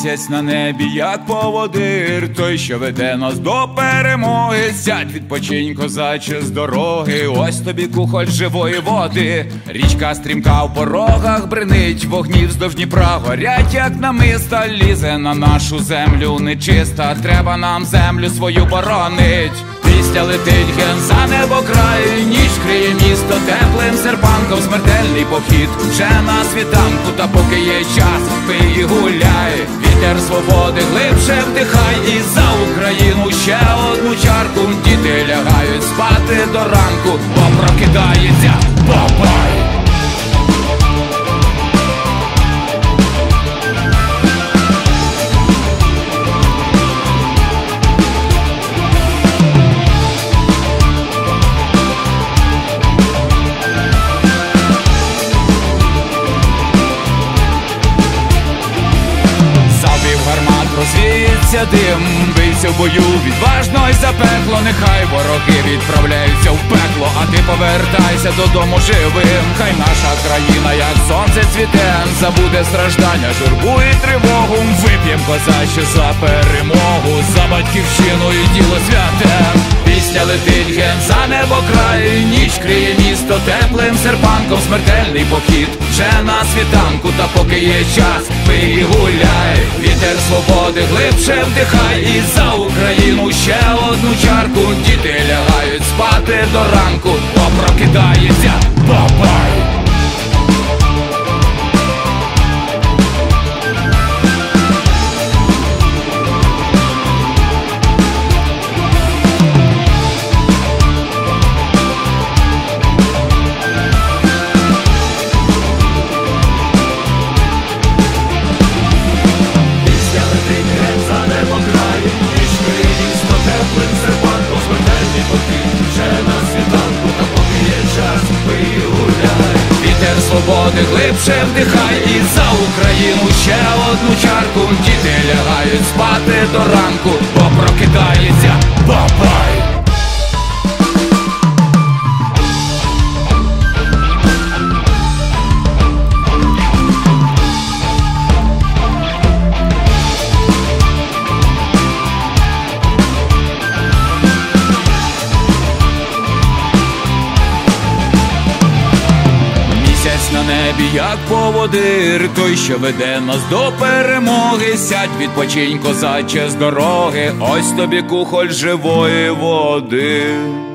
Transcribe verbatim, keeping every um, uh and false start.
Місяць на небі, як поводир, той, що веде нас до перемоги. Сядь, відпочинь, козаче, з дороги, ось тобі кухоль живої води. Річка стрімка в порогах бринить, вогні вздовж Дніпра горять, як намиста. Лізе на нашу землю нечиста, треба нам землю свою боронить. Після летить ген за небокрай, ніч криє місто теплим серпанком. Смертельний похід вже на світанку, та поки є час, пий і гуляй. Вітер свободи глибше вдихай, і за Україну ще одну чарку. Діти лягають спати до ранку, бо прокидається Бабай. Розвіється дим, бийся в бою відважно й запекло. Нехай вороги відправляються в пекло, а ти повертайся додому живим. Хай наша країна, як сонце цвіте, забуде страждання, журбу і тривогу. Вип'єм, козаче, за перемогу, за батьківщину і діло святе. Пісня летить ген за небокрай, ніч криє місто теплим серпанком. Смертельний похід вже на світанку, та поки є час, пий і гуляй. Вітер свободи глибше вдихай, і за Україну ще одну чарку. Діти лягають спати до ранку, бо прокидається Бабай. Свободи глибше вдихай, і за Україну ще одну чарку. Діти лягають спати до ранку, бо прокидається Бабай. На небі, як поводир, той, що веде нас до перемоги. Сядь, відпочинь, козаче, з дороги, ось тобі кухоль живої води.